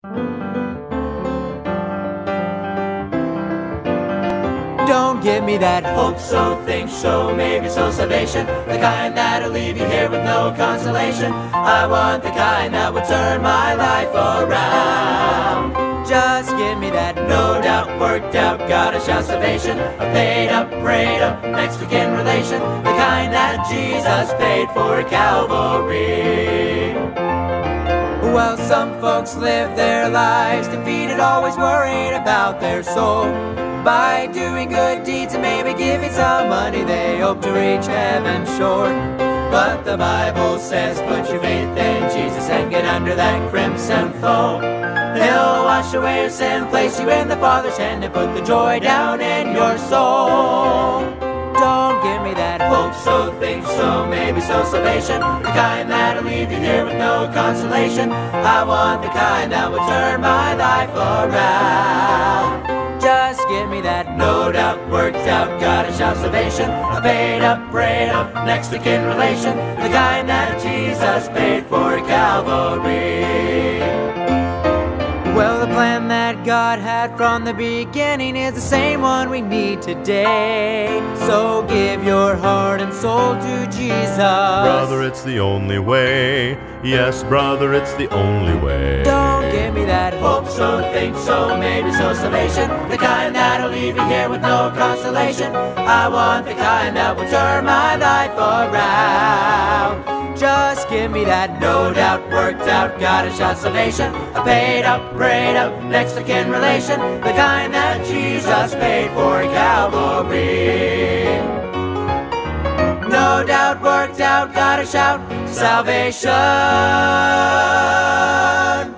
Don't give me that hope so, think so, maybe so salvation, the kind that'll leave you here with no consolation. I want the kind that will turn my life around. Just give me that no doubt, worked out, gotta shout salvation, a paid up, prayed up, next of kin relation, the kind that Jesus paid for at Calvary. Well, some folks live their lives defeated, always worried about their soul. By doing good deeds and maybe giving some money, they hope to reach heaven's shore. But the Bible says, put your faith in Jesus and get under that crimson flow. He'll wash away your sin, place you in the Father's hand, and put the joy down in your soul. Don't give me that hope so, think so, maybe so salvation, the kind that'll leave you here with no consolation. I want the kind that will turn my life around. Just give me that no doubt, worked out, gotta shout salvation, a paid up, prayed up, next of kin relation, the kind that Jesus paid for at Calvary. Well, the plan that God had from the beginning is the same one we need today. So give your heart and soul to Jesus. Brother, it's the only way. Yes, brother, it's the only way. Don't give me that hope so, think so, maybe so salvation, the kind that'll leave you here with no consolation. I want the kind that will turn my life around. Just give me that no doubt, worked out, gotta shout salvation, a paid up, prayed up, next of kin relation, the kind that Jesus paid for at Calvary. No doubt, worked out, gotta shout salvation.